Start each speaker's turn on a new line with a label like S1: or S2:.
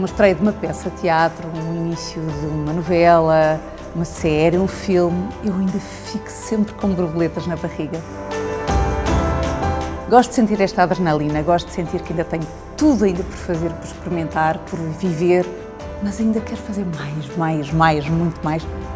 S1: uma estreia de uma peça de teatro, um início de uma novela, uma série, um filme, eu ainda fico sempre com borboletas na barriga. Gosto de sentir esta adrenalina, gosto de sentir que ainda tenho tudo ainda por fazer, por experimentar, por viver, mas ainda quero fazer mais, muito mais.